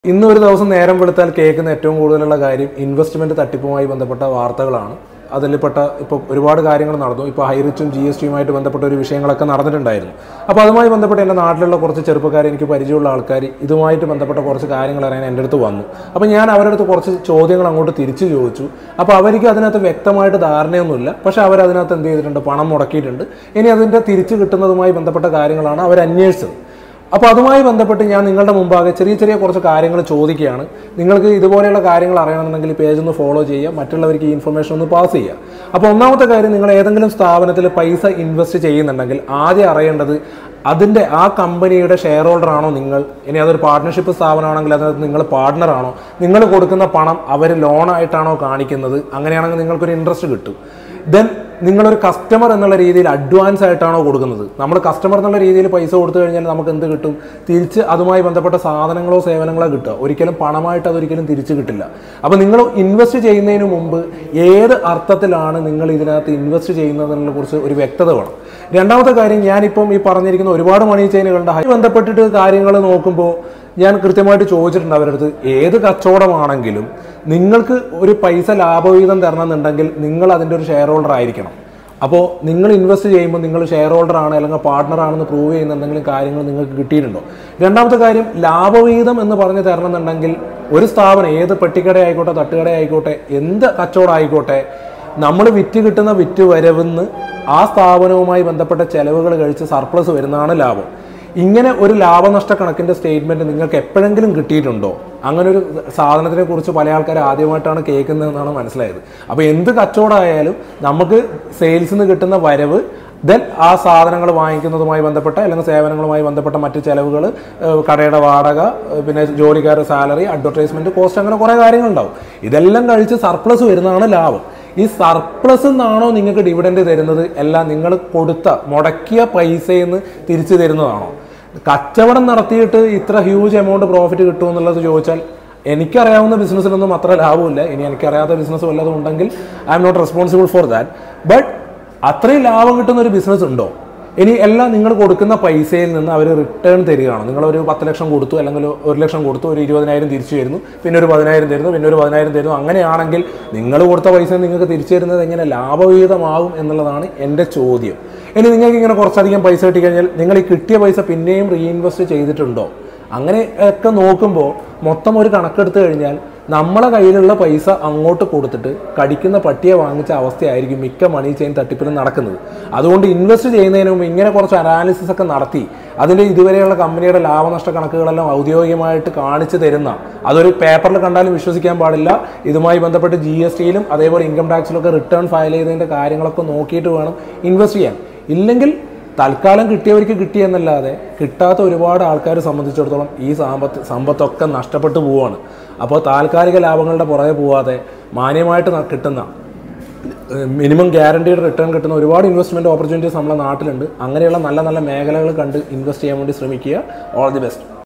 ഇന്നൊരു ദിവസം നേരം വെളുത്താൽ കേൾക്കുന്ന ഏറ്റവും കൂടുതലുള്ള കാര്യം ഇൻവെസ്റ്റ്മെന്റ് തട്ടിപ്പുമായി ബന്ധപ്പെട്ട വാർത്തകളാണ്. അതിൽപ്പെട്ട ഇപ്പോൾ ഒരുപാട് കാര്യങ്ങൾ നടന്നു. ഇപ്പോൾ ഹൈറിച്ചും GSTയുമായിട്ട് ബന്ധപ്പെട്ട ഒരു വിഷയങ്ങളൊക്കെ നടന്നിട്ടുണ്ടായിരുന്നു. അപ്പോൾ അതുമായി ബന്ധപ്പെട്ട് എൻ്റെ നാട്ടിലുള്ള കുറച്ച് ചെറുപ്പക്കാർ, എനിക്ക് പരിചയമുള്ള ആൾക്കാർ ഇതുമായിട്ട് ബന്ധപ്പെട്ട കുറച്ച് കാര്യങ്ങൾ അറിയാൻ എൻ്റെ അടുത്ത് വന്നു. അപ്പോൾ ഞാൻ അവരുടെ അടുത്ത് കുറച്ച് ചോദ്യങ്ങൾ അങ്ങോട്ട് തിരിച്ചു ചോദിച്ചു. അപ്പോൾ അവർക്ക് അതിനകത്ത് വ്യക്തമായിട്ട് ധാരണയൊന്നുമില്ല. പക്ഷേ അവരതിനകത്ത് എന്ത് ചെയ്തിട്ടുണ്ട്, പണം മുടക്കിയിട്ടുണ്ട്. ഇനി അതിൻ്റെ തിരിച്ചു കിട്ടുന്നതുമായി ബന്ധപ്പെട്ട കാര്യങ്ങളാണ് അവർ അന്വേഷിച്ചത്. അപ്പോൾ അതുമായി ബന്ധപ്പെട്ട് ഞാൻ നിങ്ങളുടെ മുമ്പാകെ ചെറിയ കുറച്ച് കാര്യങ്ങൾ ചോദിക്കുകയാണ്. നിങ്ങൾക്ക് ഇതുപോലെയുള്ള കാര്യങ്ങൾ അറിയണമെന്നുണ്ടെങ്കിൽ ഈ പേജ് ഒന്ന് ഫോളോ ചെയ്യുക, മറ്റുള്ളവർക്ക് ഈ ഇൻഫർമേഷൻ ഒന്ന് പാസ് ചെയ്യുക. അപ്പോൾ ഒന്നാമത്തെ കാര്യം, നിങ്ങൾ ഏതെങ്കിലും സ്ഥാപനത്തിൽ പൈസ ഇൻവെസ്റ്റ് ചെയ്യുന്നുണ്ടെങ്കിൽ ആദ്യം അറിയേണ്ടത് അതിൻ്റെ ആ കമ്പനിയുടെ ഷെയർ ഹോൾഡർ ആണോ നിങ്ങൾ. ഇനി അതൊരു പാർട്ട്ണർഷിപ്പ് സ്ഥാപനമാണെങ്കിൽ അതിനകത്ത് നിങ്ങൾ പാർട്ട്ണറാണോ, നിങ്ങൾ കൊടുക്കുന്ന പണം അവർ ലോണായിട്ടാണോ കാണിക്കുന്നത്. അങ്ങനെയാണെങ്കിൽ നിങ്ങൾക്കൊരു ഇൻട്രസ്റ്റ് കിട്ടും. ദെൻ നിങ്ങളൊരു കസ്റ്റമർ എന്നുള്ള രീതിയിൽ അഡ്വാൻസ് ആയിട്ടാണോ കൊടുക്കുന്നത്. നമ്മൾ കസ്റ്റമർ എന്നുള്ള രീതിയിൽ പൈസ കൊടുത്തു കഴിഞ്ഞാൽ നമുക്ക് എന്ത് കിട്ടും, തിരിച്ച് അതുമായി ബന്ധപ്പെട്ട സാധനങ്ങളോ സേവനങ്ങളോ കിട്ടുക. ഒരിക്കലും പണമായിട്ട് അതൊരിക്കലും തിരിച്ചു കിട്ടില്ല. അപ്പോൾ നിങ്ങൾ ഇൻവെസ്റ്റ് ചെയ്യുന്നതിന് മുമ്പ് ഏത് അർത്ഥത്തിലാണ് നിങ്ങൾ ഇതിനകത്ത് ഇൻവെസ്റ്റ് ചെയ്യുന്നതിനെ കുറിച്ച് ഒരു വ്യക്തത വേണം. രണ്ടാമത്തെ കാര്യം, ഞാനിപ്പം ഈ പറഞ്ഞിരിക്കുന്ന ഒരുപാട് മണി ചെയിനുകളുടെ ബന്ധപ്പെട്ടിട്ട് കാര്യങ്ങൾ നോക്കുമ്പോൾ ഞാൻ കൃത്യമായിട്ട് ചോദിച്ചിട്ടുണ്ട് അവരുടെ അടുത്ത്, ഏത് കച്ചവടമാണെങ്കിലും നിങ്ങൾക്ക് ഒരു പൈസ ലാഭവിഹിതം തരണമെന്നുണ്ടെങ്കിൽ നിങ്ങൾ അതിൻ്റെ ഒരു ഷെയർ ഹോൾഡർ ആയിരിക്കണം. അപ്പോൾ നിങ്ങൾ ഇൻവെസ്റ്റ് ചെയ്യുമ്പോൾ നിങ്ങൾ ഷെയർ ഹോൾഡർ ആണ് അല്ലെങ്കിൽ പാർട്ട്ണർ ആണെന്ന് പ്രൂവ് ചെയ്യുന്ന എന്തെങ്കിലും കാര്യങ്ങൾ നിങ്ങൾക്ക് കിട്ടിയിട്ടുണ്ടോ. രണ്ടാമത്തെ കാര്യം, ലാഭവിഹിതം എന്ന് പറഞ്ഞ് തരണമെന്നുണ്ടെങ്കിൽ ഒരു സ്ഥാപനം, ഏത് പെട്ടിക്കട ആയിക്കോട്ടെ, തട്ടുകട ആയിക്കോട്ടെ, എന്ത് കച്ചവടം ആയിക്കോട്ടെ, നമ്മൾ വിറ്റ് കിട്ടുന്ന വിറ്റ് വരവിന്ന് ആ സ്ഥാപനവുമായി ബന്ധപ്പെട്ട ചെലവുകൾ കഴിച്ച് സർപ്ലസ് വരുന്നതാണ് ലാഭം. ഇങ്ങനെ ഒരു ലാഭനഷ്ട കണക്കിൻ്റെ സ്റ്റേറ്റ്മെൻറ്റ് നിങ്ങൾക്ക് എപ്പോഴെങ്കിലും കിട്ടിയിട്ടുണ്ടോ? അങ്ങനെ ഒരു സാധനത്തിനെ കുറിച്ച് പല ആൾക്കാർ ആദ്യമായിട്ടാണ് കേൾക്കുന്നതെന്നാണ് മനസ്സിലായത്. അപ്പോൾ എന്ത് കച്ചവടമായാലും നമുക്ക് സെയിൽസിൽ നിന്ന് കിട്ടുന്ന വരവ്, ദെൻ ആ സാധനങ്ങൾ വാങ്ങിക്കുന്നതുമായി ബന്ധപ്പെട്ട അല്ലെങ്കിൽ സേവനങ്ങളുമായി ബന്ധപ്പെട്ട മറ്റ് ചിലവുകൾ, കടയുടെ വാടക, പിന്നെ ജോലിക്കാരുടെ സാലറി, അഡ്വർടൈസ്മെൻറ്റ് കോസ്റ്റ്, അങ്ങനെ കുറേ കാര്യങ്ങളുണ്ടാവും. ഇതെല്ലാം കഴിച്ച് സർപ്ലസ് വരുന്നതാണ് ലാഭം. ഈ സർപ്ലസ് എന്നാണോ നിങ്ങൾക്ക് ഡിവിഡൻഡ് തരുന്നത്, എല്ലാം നിങ്ങൾ കൊടുത്ത മുടക്കിയ പൈസയിൽ നിന്ന് തിരിച്ചു തരുന്നതാണോ? കച്ചവടം നടത്തിയിട്ട് ഇത്ര ഹ്യൂജ് എമൗണ്ട് പ്രോഫിറ്റ് കിട്ടുമെന്നുള്ളത് ചോദിച്ചാൽ എനിക്കറിയാവുന്ന ബിസിനസ്സിലൊന്നും അത്ര ലാഭമില്ല. ഇനി എനിക്കറിയാത്ത ബിസിനസ് വല്ലതും ഉണ്ടെങ്കിൽ I am not responsible for that. But അത്രയും ലാഭം കിട്ടുന്ന ഒരു ബിസിനസ് ഉണ്ടോ? ഇനി എല്ലാം നിങ്ങൾ കൊടുക്കുന്ന പൈസയിൽ നിന്ന് അവർ റിട്ടേൺ തരികയാണ്. നിങ്ങളൊരു 10 ലക്ഷം കൊടുത്തു, അല്ലെങ്കിൽ 1 ലക്ഷം കൊടുത്തു, ഒരു 20,000 തിരിച്ചു തരുന്നു, പിന്നെ ഒരു 10,000 തരുന്നു, പിന്നെ ഒരു 10,000 തരുന്നു. അങ്ങനെയാണെങ്കിൽ നിങ്ങൾ കൊടുത്ത പൈസ നിങ്ങൾക്ക് തിരിച്ചു തരുന്നത് എങ്ങനെ ലാഭവിഹിതമാകും എന്നുള്ളതാണ് എൻ്റെ ചോദ്യം. ഇനി നിങ്ങൾക്ക് ഇങ്ങനെ കുറച്ചധികം പൈസ കിട്ടിക്കഴിഞ്ഞാൽ നിങ്ങൾ ഈ കിട്ടിയ പൈസ പിന്നെയും റീഇൻവെസ്റ്റ് ചെയ്തിട്ടുണ്ടോ? അങ്ങനെയൊക്കെ നോക്കുമ്പോൾ മൊത്തം ഒരു കണക്കെടുത്ത് കഴിഞ്ഞാൽ നമ്മളെ കയ്യിലുള്ള പൈസ അങ്ങോട്ട് കൊടുത്തിട്ട് കടിക്കുന്ന പട്ടിയെ വാങ്ങിച്ച അവസ്ഥയായിരിക്കും മിക്ക മണി ചെയിൻ തട്ടിപ്പിലും നടക്കുന്നത്. അതുകൊണ്ട് ഇൻവെസ്റ്റ് ചെയ്യുന്നതിന് മുമ്പ് ഇങ്ങനെ കുറച്ച് അനാലിസിസ് ഒക്കെ നടത്തി അതിൻ്റെ ഇതുവരെയുള്ള കമ്പനിയുടെ ലാഭനഷ്ട കണക്കുകളെല്ലാം ഔദ്യോഗികമായിട്ട് കാണിച്ചു തരുന്ന, അതൊരു പേപ്പറിൽ കണ്ടാലും വിശ്വസിക്കാൻ പാടില്ല. ഇതുമായി ബന്ധപ്പെട്ട് GSTയിലും അതേപോലെ ഇൻകം ടാക്സിലൊക്കെ റിട്ടേൺ ഫയൽ ചെയ്തതിൻ്റെ കാര്യങ്ങളൊക്കെ നോക്കിയിട്ട് വേണം ഇൻവെസ്റ്റ് ചെയ്യാൻ. ഇല്ലെങ്കിൽ തൽക്കാലം കിട്ടിയവർക്ക് കിട്ടിയെന്നല്ലാതെ കിട്ടാത്ത ഒരുപാട് ആൾക്കാരെ സംബന്ധിച്ചിടത്തോളം ഈ സമ്പത്തൊക്കെ നഷ്ടപ്പെട്ടു പോവുകയാണ്. അപ്പോൾ താൽക്കാലിക ലാഭങ്ങളുടെ പുറകെ പോവാതെ മാന്യമായിട്ട് കിട്ടുന്ന മിനിമം ഗ്യാരണ്ടീഡ് റിട്ടേൺ കിട്ടുന്ന ഒരുപാട് ഇൻവെസ്റ്റ്മെൻറ്റ് ഓപ്പർച്യൂണിറ്റീസ് നമ്മുടെ നാട്ടിലുണ്ട്. അങ്ങനെയുള്ള നല്ല നല്ല മേഖലകൾ കണ്ട് ഇൻവെസ്റ്റ് ചെയ്യാൻ വേണ്ടി ശ്രമിക്കുക. All the best.